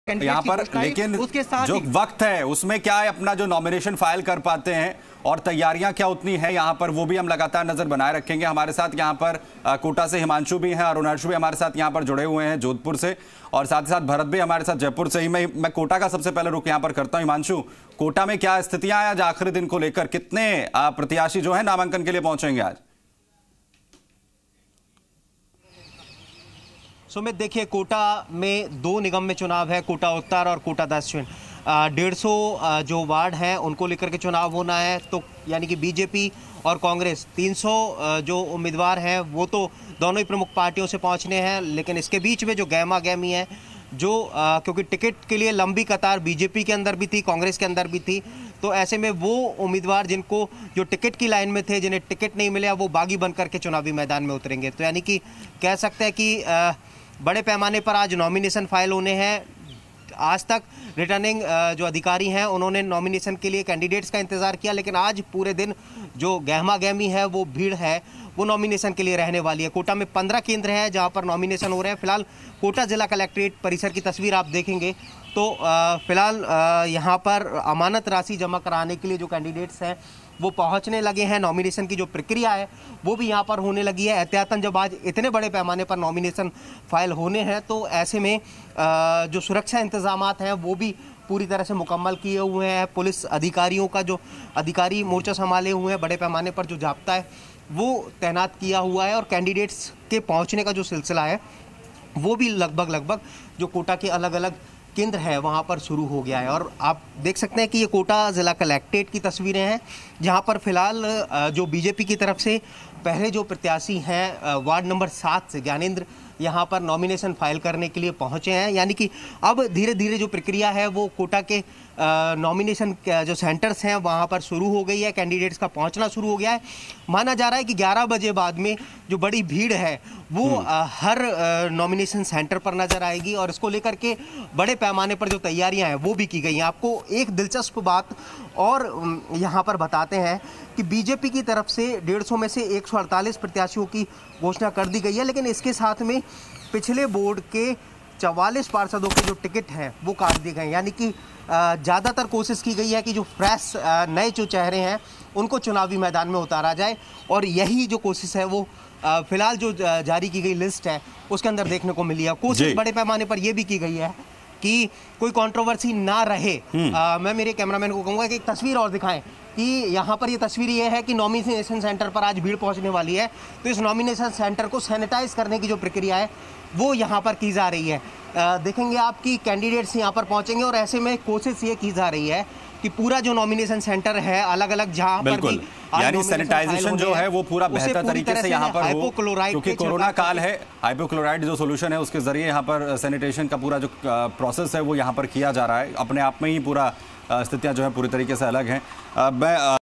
यहाँ पर, लेकिन उसके साथ जो वक्त है उसमें क्या है, अपना जो नॉमिनेशन फाइल कर पाते हैं और तैयारियां क्या उतनी हैं यहाँ पर, वो भी हम लगातार नजर बनाए रखेंगे। हमारे साथ यहाँ पर कोटा से हिमांशु भी हैं, अरुणांशु भी हमारे साथ यहाँ पर जुड़े हुए हैं जोधपुर से, और साथ ही साथ भरत भी हमारे साथ जयपुर से ही। मैं कोटा का सबसे पहले रुख यहाँ पर करता हूँ। हिमांशु, कोटा में क्या स्थितियां हैं आज आखिरी दिन को लेकर? कितने प्रत्याशी जो है नामांकन के लिए पहुंचेंगे आज? सुमित, देखिए, कोटा में दो निगम में चुनाव है, कोटा उत्तर और कोटा दक्षिण। 150 जो वार्ड हैं उनको लेकर के चुनाव होना है, तो यानी कि बीजेपी और कांग्रेस 300 जो उम्मीदवार हैं वो तो दोनों ही प्रमुख पार्टियों से पहुंचने हैं, लेकिन इसके बीच में जो गहमा गहमी है, जो क्योंकि टिकट के लिए लंबी कतार बीजेपी के अंदर भी थी, कांग्रेस के अंदर भी थी, तो ऐसे में वो उम्मीदवार जिनको जो टिकट की लाइन में थे, जिन्हें टिकट नहीं मिला, वो बागी बन करके चुनावी मैदान में उतरेंगे। तो यानी कि कह सकते हैं कि बड़े पैमाने पर आज नॉमिनेशन फाइल होने हैं। आज तक रिटर्निंग जो अधिकारी हैं उन्होंने नॉमिनेशन के लिए कैंडिडेट्स का इंतज़ार किया, लेकिन आज पूरे दिन जो गहमा गहमी है, वो भीड़ है, वो नॉमिनेशन के लिए रहने वाली है। कोटा में 15 केंद्र हैं जहां पर नॉमिनेशन हो रहे हैं। फिलहाल कोटा जिला कलेक्ट्रेट परिसर की तस्वीर आप देखेंगे तो फिलहाल यहाँ पर अमानत राशि जमा कराने के लिए जो कैंडिडेट्स हैं वो पहुंचने लगे हैं। नॉमिनेशन की जो प्रक्रिया है वो भी यहाँ पर होने लगी है। एहतियातन जब आज इतने बड़े पैमाने पर नॉमिनेशन फाइल होने हैं, तो ऐसे में जो सुरक्षा इंतजामात हैं वो भी पूरी तरह से मुकम्मल किए हुए हैं। पुलिस अधिकारियों का जो अधिकारी मोर्चा संभाले हुए हैं, बड़े पैमाने पर जो जाब्ता है वो तैनात किया हुआ है, और कैंडिडेट्स के पहुँचने का जो सिलसिला है वो भी लगभग जो कोटा के अलग अलग केंद्र है वहाँ पर शुरू हो गया है। और आप देख सकते हैं कि ये कोटा ज़िला कलेक्ट्रेट की तस्वीरें हैं, जहाँ पर फिलहाल जो बीजेपी की तरफ से पहले जो प्रत्याशी हैं वार्ड नंबर 7 से ज्ञानेंद्र यहाँ पर नॉमिनेशन फाइल करने के लिए पहुँचे हैं। यानी कि अब धीरे धीरे जो प्रक्रिया है वो कोटा के नॉमिनेशन जो सेंटर्स हैं वहाँ पर शुरू हो गई है, कैंडिडेट्स का पहुँचना शुरू हो गया है। माना जा रहा है कि 11 बजे बाद में जो बड़ी भीड़ है वो हर नॉमिनेशन सेंटर पर नजर आएगी, और इसको लेकर के बड़े पैमाने पर जो तैयारियां हैं वो भी की गई हैं। आपको एक दिलचस्प बात और यहाँ पर बताते हैं कि बीजेपी की तरफ से 150 में से 148 प्रत्याशियों की घोषणा कर दी गई है, लेकिन इसके साथ में पिछले बोर्ड के 44 पार्षदों के जो टिकट हैं वो काट दिए गए। यानी कि ज़्यादातर कोशिश की गई है कि जो फ्रेश नए जो चेहरे हैं उनको चुनावी मैदान में उतारा जाए, और यही जो कोशिश है वो फिलहाल जो जारी की गई लिस्ट है उसके अंदर देखने को मिली है। कोशिश बड़े पैमाने पर यह भी की गई है कि कोई कंट्रोवर्सी ना रहे। मैं मेरे कैमरामैन को कहूँगा कि एक तस्वीर और दिखाएं कि यहाँ पर ये तस्वीर ये है कि नॉमिनेशन सेंटर पर आज भीड़ पहुँचने वाली है, तो इस नॉमिनेशन सेंटर को सैनिटाइज करने की जो प्रक्रिया है वो यहाँ पर की जा रही है। देखेंगे आप कि कैंडिडेट्स यहाँ पर पहुँचेंगे, और ऐसे में कोशिश ये की जा रही है कि पूरा जो नॉमिनेशन सेंटर है अलग अलग जहाँ पर भी यानी सैनिटाइजेशन जो है वो पूरा बेहतर तरीके से यहाँ पर हो, क्योंकि कोरोना काल है। हाइपोक्लोराइड जो सोल्यूशन है उसके जरिए यहाँ पर सैनिटेशन का पूरा जो प्रोसेस है वो यहाँ पर किया जा रहा है। अपने आप में ही पूरा स्थितियाँ जो है पूरी तरीके से अलग हैं। मैं